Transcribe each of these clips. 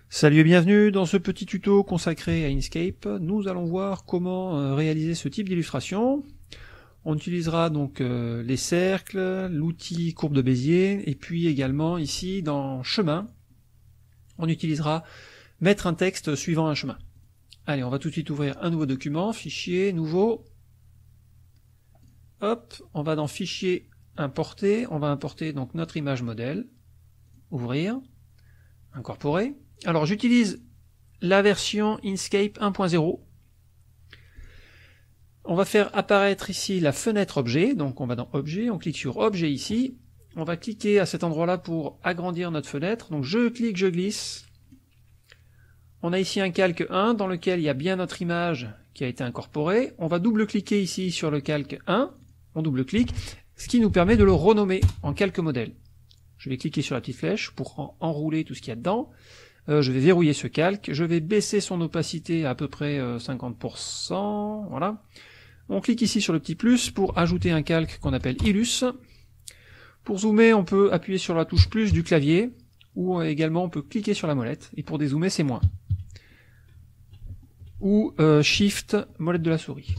Salut et bienvenue dans ce petit tuto consacré à Inkscape. Nous allons voir comment réaliser ce type d'illustration. On utilisera donc les cercles, l'outil courbe de Bézier, et puis également ici dans chemin, on utilisera mettre un texte suivant un chemin. Allez, on va tout de suite ouvrir un nouveau document, fichier, nouveau. Hop, on va dans fichier, importer, on va importer donc notre image modèle, ouvrir, incorporer. Alors j'utilise la version Inkscape 1.0. On va faire apparaître ici la fenêtre objet, donc on va dans objet, on clique sur objet ici, on va cliquer à cet endroit-là pour agrandir notre fenêtre, donc je clique, je glisse. On a ici un calque 1 dans lequel il y a bien notre image qui a été incorporée. On va double-cliquer ici sur le calque 1, on double-clique, ce qui nous permet de le renommer en calque modèle. Je vais cliquer sur la petite flèche pour enrouler tout ce qu'il y a dedans. Je vais verrouiller ce calque, je vais baisser son opacité à peu près 50%, voilà. On clique ici sur le petit plus pour ajouter un calque qu'on appelle Illus. Pour zoomer, on peut appuyer sur la touche plus du clavier, ou également on peut cliquer sur la molette, et pour dézoomer c'est moins. Ou Shift, molette de la souris.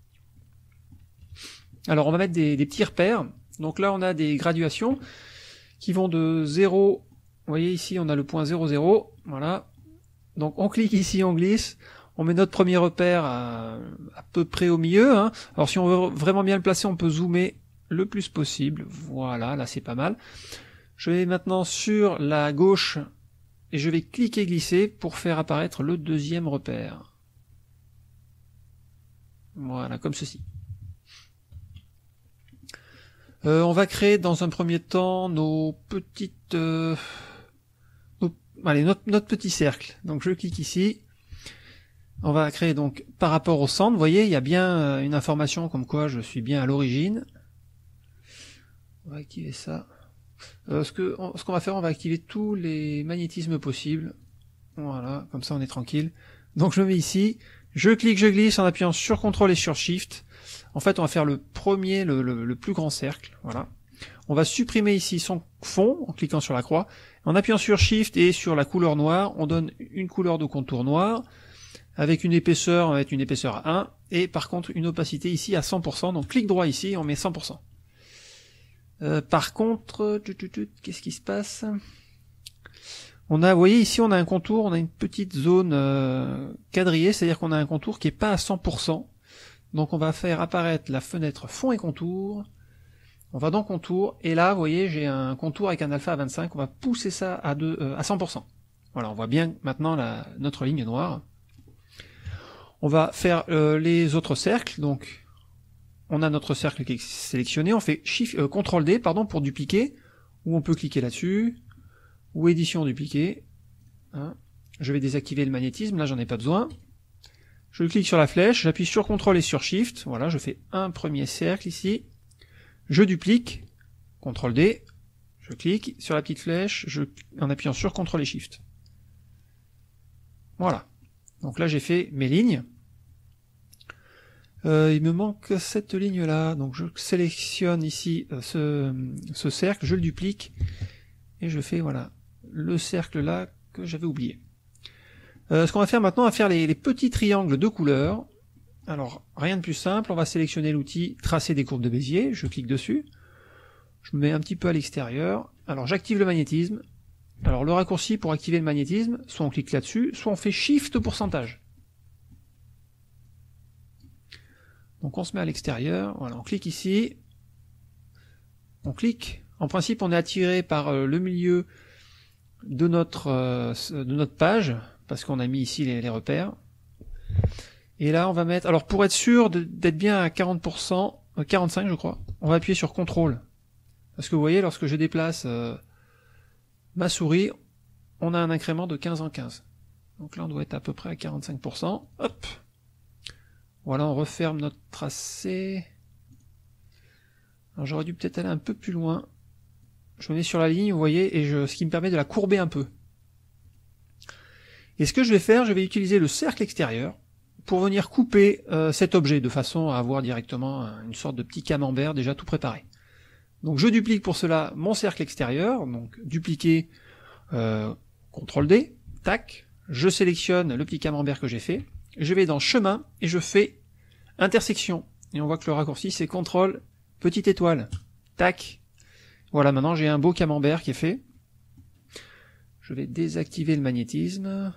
Alors on va mettre des petits repères, donc là on a des graduations qui vont de 0, vous voyez ici on a le point 0, 0, voilà. Donc on clique ici, on glisse, on met notre premier repère à peu près au milieu, hein. Alors si on veut vraiment bien le placer, on peut zoomer le plus possible, voilà, là c'est pas mal. Je vais maintenant sur la gauche et je vais cliquer glisser pour faire apparaître le deuxième repère. Voilà, comme ceci. On va créer dans un premier temps nos petites... allez, notre petit cercle. Donc je clique ici. On va créer donc par rapport au centre. Vous voyez, il y a bien une information comme quoi je suis bien à l'origine. On va activer ça. Ce qu'on va faire, on va activer tous les magnétismes possibles. Voilà, comme ça on est tranquille. Donc je me mets ici. Je clique, je glisse en appuyant sur CTRL et sur SHIFT. En fait, on va faire le premier, le plus grand cercle. Voilà. On va supprimer ici son fond en cliquant sur la croix. En appuyant sur Shift et sur la couleur noire, on donne une couleur de contour noir avec une épaisseur, on va mettre une épaisseur à 1 et par contre une opacité ici à 100%. Donc clic droit ici, on met 100%. Par contre, qu'est-ce qui se passe? On a, vous voyez ici, on a un contour, on a une petite zone quadrillée, c'est-à-dire qu'on a un contour qui est pas à 100%. Donc on va faire apparaître la fenêtre fond et contour. On va dans contour, et là, vous voyez, j'ai un contour avec un alpha à 25, on va pousser ça à 100%. Voilà, on voit bien maintenant notre ligne noire. On va faire les autres cercles, donc on a notre cercle qui est sélectionné, on fait CTRL D pour dupliquer, ou on peut cliquer là-dessus, ou édition dupliquer. Hein. Je vais désactiver le magnétisme, là j'en ai pas besoin. Je clique sur la flèche, j'appuie sur CTRL et sur SHIFT, voilà, je fais un premier cercle ici, je duplique, CTRL D, je clique sur la petite flèche, en appuyant sur CTRL et SHIFT. Voilà, donc là j'ai fait mes lignes. Il me manque cette ligne là, donc je sélectionne ici ce cercle, je le duplique, et je fais voilà le cercle là que j'avais oublié. Ce qu'on va faire maintenant, on va faire les petits triangles de couleur. Alors, rien de plus simple, on va sélectionner l'outil tracer des courbes de Bézier, je clique dessus, je me mets un petit peu à l'extérieur, alors j'active le magnétisme. Alors le raccourci pour activer le magnétisme, soit on clique là-dessus, soit on fait Shift pourcentage. Donc on se met à l'extérieur, voilà, on clique ici, on clique, en principe on est attiré par le milieu de notre page, parce qu'on a mis ici les repères. Et là, on va mettre... Alors, pour être sûr d'être bien à 40%, 45 je crois, on va appuyer sur CTRL. Parce que vous voyez, lorsque je déplace ma souris, on a un incrément de 15 en 15. Donc là, on doit être à peu près à 45%. Hop. Voilà, on referme notre tracé. Alors, j'aurais dû peut-être aller un peu plus loin. Je me mets sur la ligne, vous voyez, et ce qui me permet de la courber un peu. Et ce que je vais faire, je vais utiliser le cercle extérieur pour venir couper cet objet de façon à avoir directement une sorte de petit camembert déjà tout préparé. Donc je duplique pour cela mon cercle extérieur, donc dupliquer, CTRL D, tac, je sélectionne le petit camembert que j'ai fait, je vais dans chemin et je fais intersection. Et on voit que le raccourci c'est CTRL petite étoile. Tac. Voilà, maintenant j'ai un beau camembert qui est fait. Je vais désactiver le magnétisme.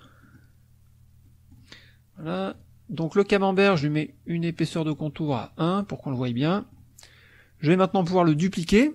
Voilà. Donc le camembert, je lui mets une épaisseur de contour à 1 pour qu'on le voie bien. Je vais maintenant pouvoir le dupliquer.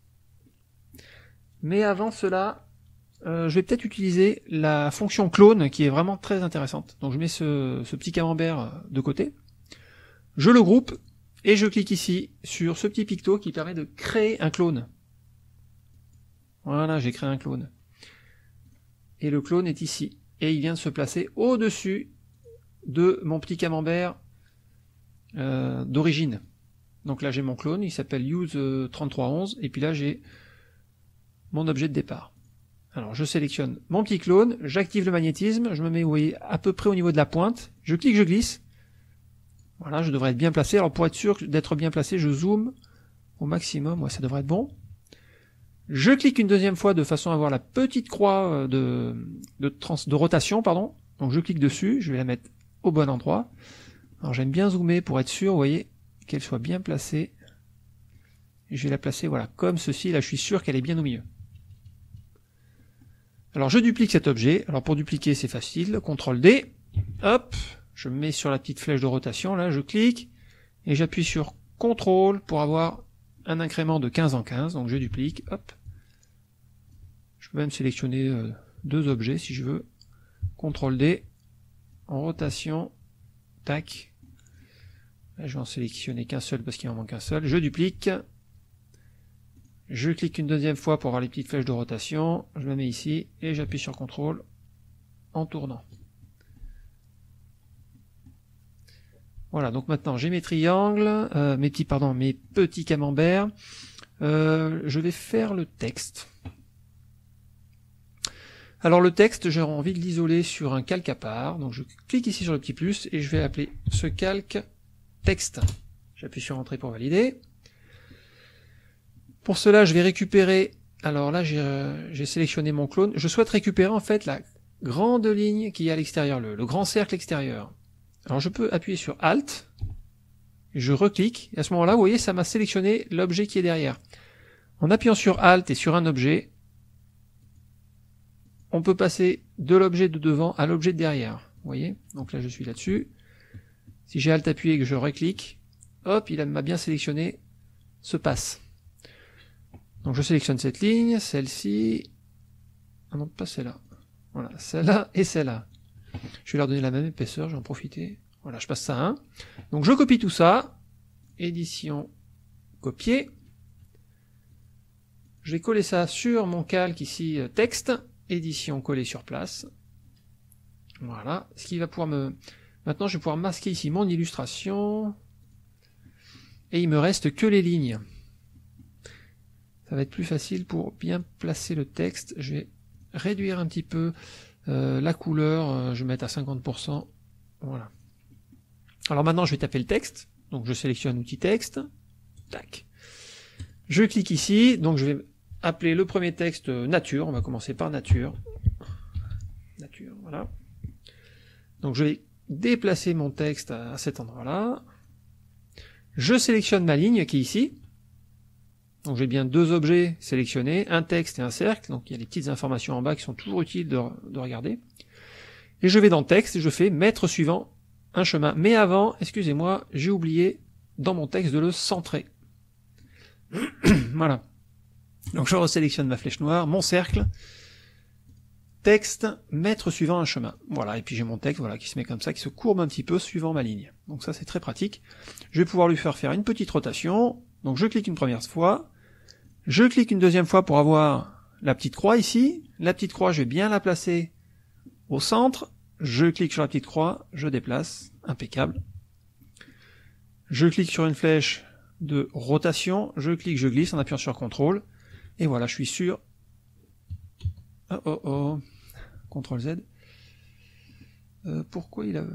Mais avant cela, je vais peut-être utiliser la fonction clone qui est vraiment très intéressante. Donc je mets ce petit camembert de côté. Je le groupe et je clique ici sur ce petit picto qui permet de créer un clone. Voilà, j'ai créé un clone. Et le clone est ici. Et il vient de se placer au-dessus de mon petit camembert d'origine. Donc là j'ai mon clone, il s'appelle use3311, et puis là j'ai mon objet de départ. Alors je sélectionne mon petit clone, j'active le magnétisme, je me mets, vous voyez, à peu près au niveau de la pointe, je clique, je glisse. Voilà, je devrais être bien placé. Alors pour être sûr d'être bien placé, je zoome au maximum, ouais, ça devrait être bon. Je clique une deuxième fois de façon à avoir la petite croix de rotation, pardon. Donc je clique dessus, je vais la mettre au bon endroit. Alors j'aime bien zoomer pour être sûr, vous voyez, qu'elle soit bien placée. Et je vais la placer, voilà, comme ceci. Là, je suis sûr qu'elle est bien au milieu. Alors je duplique cet objet. Alors pour dupliquer, c'est facile. CTRL D. Hop, je me mets sur la petite flèche de rotation. Là, je clique et j'appuie sur CTRL pour avoir un incrément de 15 en 15. Donc je duplique. Hop. Je peux même sélectionner deux objets si je veux. CTRL D. En rotation. Tac. Là, je vais en sélectionner qu'un seul parce qu'il en manque un seul. Je duplique. Je clique une deuxième fois pour avoir les petites flèches de rotation. Je me mets ici et j'appuie sur CTRL en tournant. Voilà, donc maintenant j'ai mes triangles, mes petits camemberts. Je vais faire le texte. Alors le texte, j'ai envie de l'isoler sur un calque à part. Donc je clique ici sur le petit plus et je vais appeler ce calque texte. J'appuie sur Entrée pour valider. Pour cela, je vais récupérer, alors là j'ai sélectionné mon clone, je souhaite récupérer en fait la grande ligne qui est à l'extérieur, le grand cercle extérieur. Alors je peux appuyer sur Alt, je reclique, et à ce moment-là, vous voyez, ça m'a sélectionné l'objet qui est derrière. En appuyant sur Alt et sur un objet, on peut passer de l'objet de devant à l'objet de derrière. Vous voyez, donc là je suis là-dessus. Si j'ai Alt appuyé et que je reclique, hop, il m'a bien sélectionné ce passe. Donc je sélectionne cette ligne, celle-ci, ah non pas celle-là, voilà, celle-là et celle-là. Je vais leur donner la même épaisseur, je vais en profiter, voilà, je passe ça à 1. Donc je copie tout ça, édition, copier, je vais coller ça sur mon calque ici, texte, édition, coller sur place, voilà, ce qui va pouvoir maintenant je vais pouvoir masquer ici mon illustration, et il me reste que les lignes. Ça va être plus facile pour bien placer le texte. Je vais réduire un petit peu la couleur, je vais mettre à 50%. Voilà. Alors maintenant je vais taper le texte. Donc je sélectionne outil texte. Tac. Je clique ici. Donc je vais appeler le premier texte nature. On va commencer par nature. Nature, voilà. Donc je vais déplacer mon texte à cet endroit-là. Je sélectionne ma ligne qui est ici. Donc j'ai bien deux objets sélectionnés, un texte et un cercle, donc il y a des petites informations en bas qui sont toujours utiles de regarder. Et je vais dans texte et je fais mettre suivant un chemin. Mais avant, excusez-moi, j'ai oublié dans mon texte de le centrer. Voilà. Donc je resélectionne ma flèche noire, mon cercle, texte, mettre suivant un chemin. Voilà, et puis j'ai mon texte voilà, qui se met comme ça, qui se courbe un petit peu suivant ma ligne. Donc ça c'est très pratique. Je vais pouvoir lui faire une petite rotation. Donc je clique une première fois. Je clique une deuxième fois pour avoir la petite croix ici. La petite croix, je vais bien la placer au centre. Je clique sur la petite croix, je déplace, impeccable. Je clique sur une flèche de rotation, je clique, je glisse en appuyant sur CTRL. Et voilà, je suis sûr. CTRL Z. Pourquoi il a...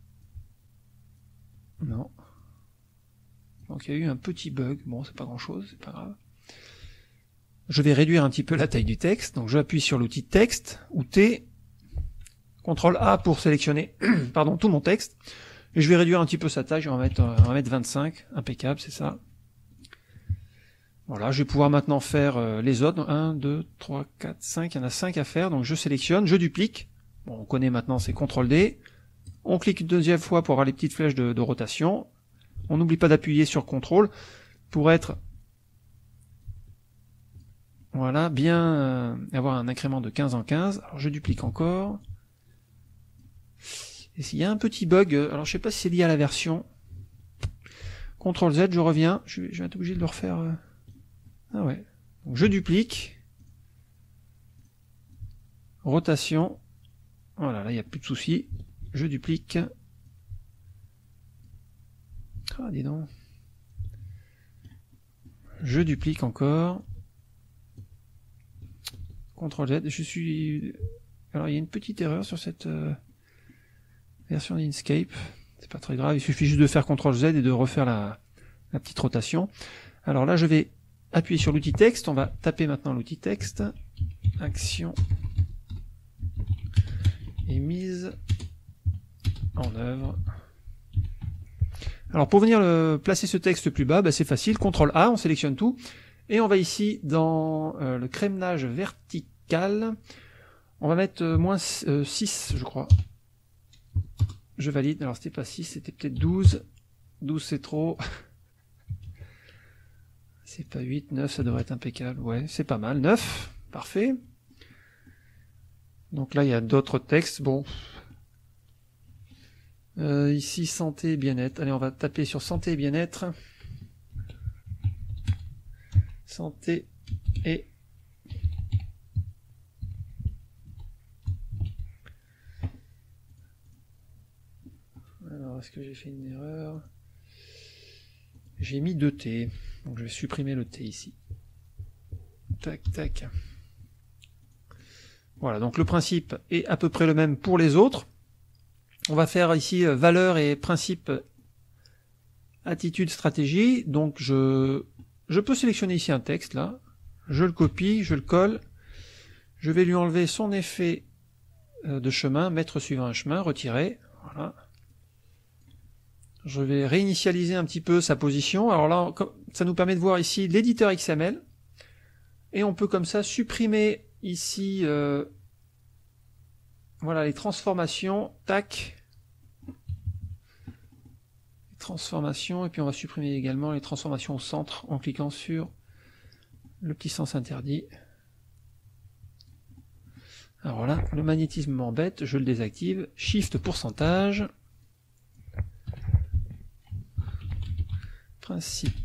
Non. Donc il y a eu un petit bug. Bon, c'est pas grand chose, c'est pas grave. Je vais réduire un petit peu la taille du texte. Donc j'appuie sur l'outil texte, ou T. CTRL A pour sélectionner pardon, tout mon texte. Et je vais réduire un petit peu sa taille, on va mettre 25, impeccable, c'est ça. Voilà, je vais pouvoir maintenant faire les autres. 1, 2, 3, 4, 5, il y en a 5 à faire, donc je sélectionne, je duplique. Bon, on connaît maintenant, c'est CTRL D. On clique une deuxième fois pour avoir les petites flèches de rotation. On n'oublie pas d'appuyer sur CTRL pour être... Voilà, bien avoir un incrément de 15 en 15. Alors je duplique encore. Et s'il y a un petit bug, alors je sais pas si c'est lié à la version. CTRL Z, je reviens. Je vais être obligé de le refaire. Ah ouais. Donc je duplique. Rotation. Voilà, là il n'y a plus de soucis. Je duplique. Ah, dis donc. Je duplique encore. CTRL Z. Je suis... Alors il y a une petite erreur sur cette version d'Inkscape. C'est pas très grave, il suffit juste de faire CTRL Z et de refaire la petite rotation. Alors là je vais appuyer sur l'outil texte, on va taper maintenant l'outil texte. Action et mise en œuvre. Alors pour venir placer ce texte plus bas, c'est facile, CTRL A, on sélectionne tout, et on va ici dans le crémelage vertical, on va mettre moins 6 je crois. Je valide, alors c'était pas 6, c'était peut-être 12, 12 c'est trop, c'est pas 8, 9 ça devrait être impeccable, ouais c'est pas mal, 9, parfait. Donc là il y a d'autres textes, bon... ici santé et bien-être, allez on va taper sur santé et bien-être, santé et alors est-ce que j'ai fait une erreur? J'ai mis 2 T, donc je vais supprimer le T ici, tac tac, voilà donc le principe est à peu près le même pour les autres. On va faire ici valeur et principe, attitude, stratégie. Donc je peux sélectionner ici un texte là, je le copie, je le colle, je vais lui enlever son effet de chemin, mettre suivant un chemin, retirer, voilà. Je vais réinitialiser un petit peu sa position. Alors là, ça nous permet de voir ici l'éditeur XML, et on peut comme ça supprimer ici voilà les transformations, tac, les transformations, et puis on va supprimer également les transformations au centre en cliquant sur le petit sens interdit. Alors là, le magnétisme m'embête, je le désactive, Shift pourcentage, principe,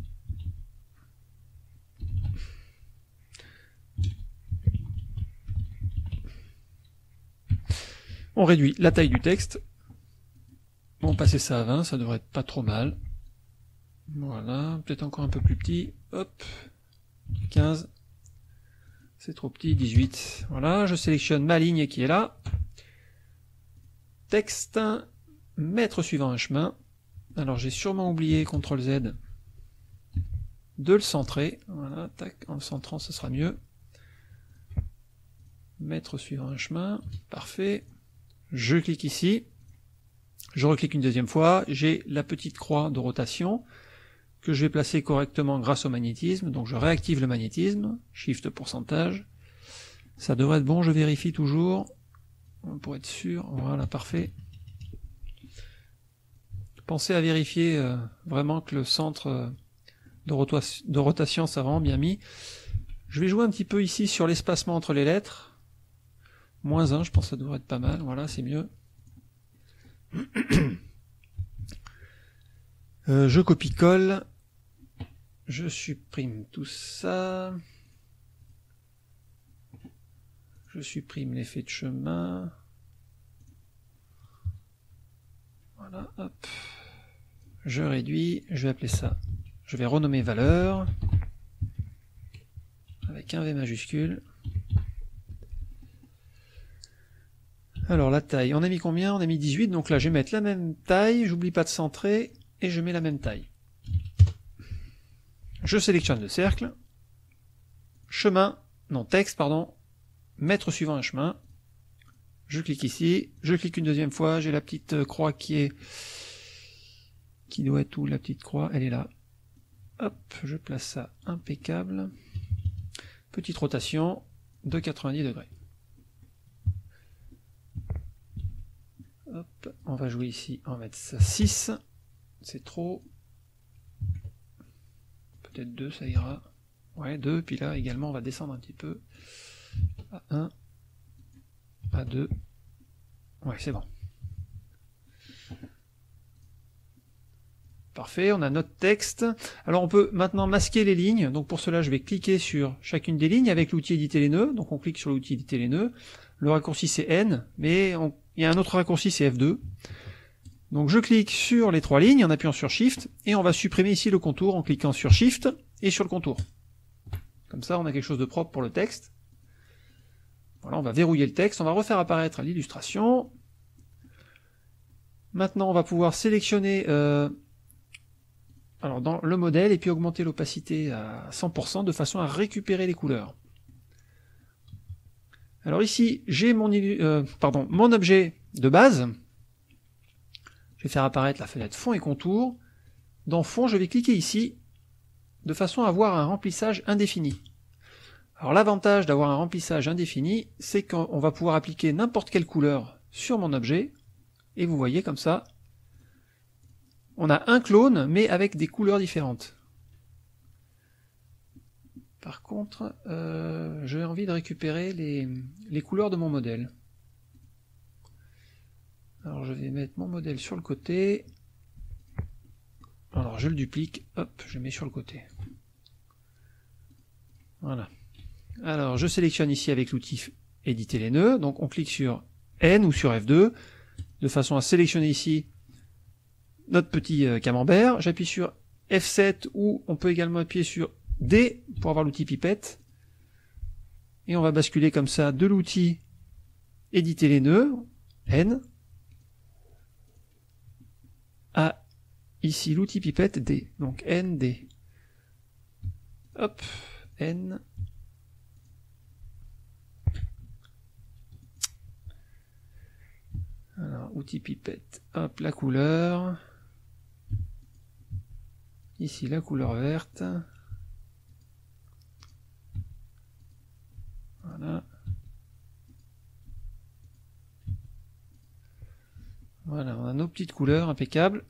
on réduit la taille du texte, on passer ça à 20, ça devrait être pas trop mal, voilà, peut-être encore un peu plus petit, hop, 15, c'est trop petit, 18, voilà, je sélectionne ma ligne qui est là, texte, mettre suivant un chemin, alors j'ai sûrement oublié CTRL Z de le centrer, voilà, tac, en le centrant ce sera mieux, mettre suivant un chemin, parfait, je clique ici, je reclique une deuxième fois, j'ai la petite croix de rotation que je vais placer correctement grâce au magnétisme, donc je réactive le magnétisme, Shift pourcentage, ça devrait être bon, je vérifie toujours, pour être sûr, voilà, parfait. Pensez à vérifier vraiment que le centre de rotation ça vraiment bien mis. Je vais jouer un petit peu ici sur l'espacement entre les lettres, -1, je pense que ça devrait être pas mal, voilà, c'est mieux. Je copie-colle, je supprime tout ça, je supprime l'effet de chemin, voilà, hop, je réduis, je vais appeler ça, je vais renommer valeur, avec un V majuscule. Alors la taille, on a mis combien? On a mis 18, donc là je vais mettre la même taille, j'oublie pas de centrer, et je mets la même taille. Je sélectionne le cercle, chemin, non texte, pardon, mettre suivant un chemin, je clique ici, je clique une deuxième fois, j'ai la petite croix qui doit être où la petite croix, elle est là. Hop, je place ça impeccable. Petite rotation de 90 degrés. Hop, on va jouer ici, on va mettre ça 6, c'est trop. Peut-être 2, ça ira. Ouais, 2, puis là également on va descendre un petit peu. À 1, à 2. Ouais, c'est bon. Parfait, on a notre texte. Alors on peut maintenant masquer les lignes. Donc pour cela, je vais cliquer sur chacune des lignes avec l'outil éditer les nœuds. Donc on clique sur l'outil éditer les nœuds. Le raccourci c'est N, mais il y a un autre raccourci, c'est F2. Donc je clique sur les 3 lignes en appuyant sur Shift, et on va supprimer ici le contour en cliquant sur Shift et sur le contour. Comme ça, on a quelque chose de propre pour le texte. Voilà, on va verrouiller le texte, on va refaire apparaître l'illustration. Maintenant, on va pouvoir sélectionner alors dans le modèle et puis augmenter l'opacité à 100% de façon à récupérer les couleurs. Alors ici, j'ai mon objet de base. Je vais faire apparaître la fenêtre fond et contour. Dans fond, je vais cliquer ici de façon à avoir un remplissage indéfini. Alors l'avantage d'avoir un remplissage indéfini, c'est qu'on va pouvoir appliquer n'importe quelle couleur sur mon objet, et vous voyez comme ça, on a un clone, mais avec des couleurs différentes. Par contre, j'ai envie de récupérer les couleurs de mon modèle. Alors je vais mettre mon modèle sur le côté. Alors je le duplique, hop, je le mets sur le côté. Voilà. Alors je sélectionne ici avec l'outil éditer les nœuds, donc on clique sur N ou sur F2, de façon à sélectionner ici notre petit camembert. J'appuie sur F7 ou on peut également appuyer sur D pour avoir l'outil pipette. Et on va basculer comme ça de l'outil éditer les nœuds, N, à ici l'outil pipette D, donc ND. Hop, N. Alors, outil pipette, hop, la couleur. Ici, la couleur verte. Voilà. Voilà, on a nos petites couleurs impeccables.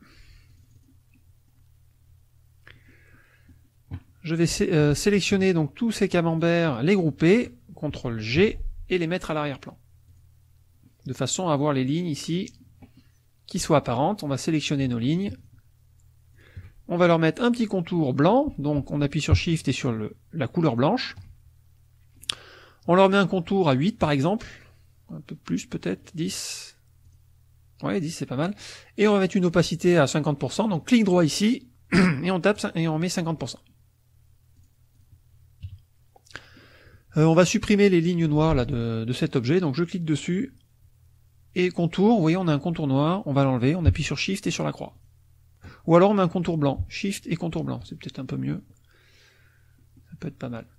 Je vais sélectionner donc tous ces camemberts, les grouper, CTRL G, et les mettre à l'arrière-plan. De façon à avoir les lignes ici qui soient apparentes. On va sélectionner nos lignes. On va leur mettre un petit contour blanc, donc on appuie sur Shift et sur la couleur blanche. On leur met un contour à 8 par exemple, un peu plus peut-être, 10. Ouais, 10 c'est pas mal. Et on va mettre une opacité à 50%, donc clic droit ici, et on tape et on met 50%. On va supprimer les lignes noires là, de cet objet, donc je clique dessus, et contour, vous voyez on a un contour noir, on va l'enlever, on appuie sur Shift et sur la croix. Ou alors on met un contour blanc, Shift et contour blanc, c'est peut-être un peu mieux. Ça peut être pas mal.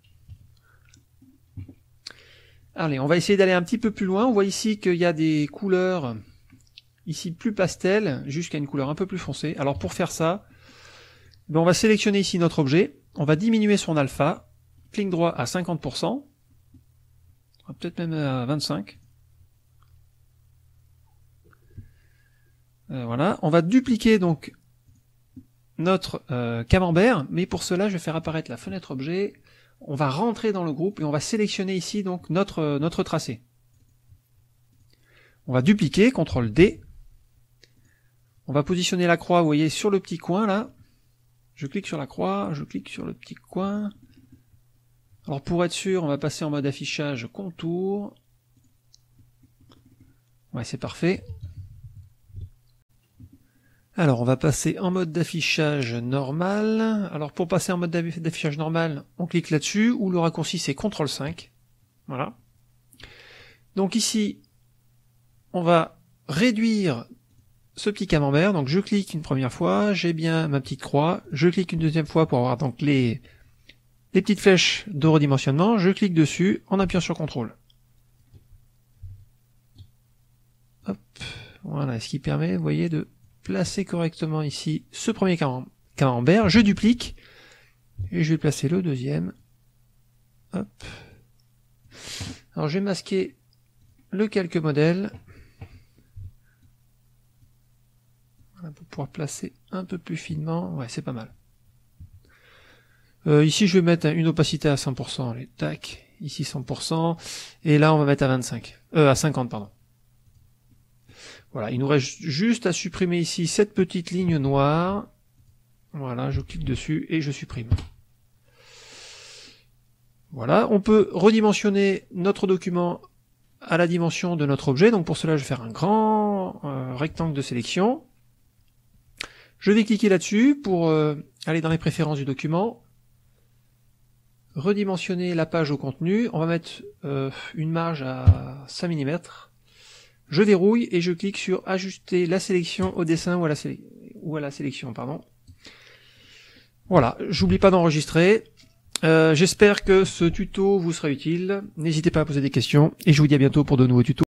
Allez, on va essayer d'aller un petit peu plus loin, on voit ici qu'il y a des couleurs, ici plus pastel, jusqu'à une couleur un peu plus foncée. Alors pour faire ça, on va sélectionner ici notre objet, on va diminuer son alpha, clic droit à 50%, peut-être même à 25%. Voilà, on va dupliquer donc notre camembert, mais pour cela je vais faire apparaître la fenêtre objet, on va rentrer dans le groupe et on va sélectionner ici donc notre tracé. On va dupliquer, CTRL D, on va positionner la croix, vous voyez, sur le petit coin là, je clique sur la croix, je clique sur le petit coin. Alors pour être sûr, on va passer en mode affichage contour. Ouais, c'est parfait. Alors on va passer en mode d'affichage normal. Alors pour passer en mode d'affichage normal, on clique là-dessus, ou le raccourci c'est CTRL 5. Voilà. Donc ici, on va réduire ce petit camembert. Donc je clique une première fois, j'ai bien ma petite croix. Je clique une deuxième fois pour avoir donc les petites flèches de redimensionnement. Je clique dessus en appuyant sur CTRL. Voilà, ce qui permet, vous voyez, de placer correctement ici ce premier camembert. Je duplique et je vais placer le deuxième. Hop. Alors je vais masquer le calque modèle. Voilà, pour pouvoir placer un peu plus finement. Ouais, c'est pas mal. Ici, je vais mettre une opacité à 100%. Allez, tac. Ici 100%. Et là, on va mettre à 50, pardon. Voilà, il nous reste juste à supprimer ici cette petite ligne noire. Voilà, je clique dessus et je supprime. Voilà, on peut redimensionner notre document à la dimension de notre objet. Donc pour cela, je vais faire un grand rectangle de sélection. Je vais cliquer là-dessus pour aller dans les préférences du document. Redimensionner la page au contenu. On va mettre une marge à 5 mm. Je verrouille et je clique sur ajuster la sélection au dessin ou à la sélection, pardon. Voilà, j'oublie pas d'enregistrer. J'espère que ce tuto vous sera utile. N'hésitez pas à poser des questions et je vous dis à bientôt pour de nouveaux tutos.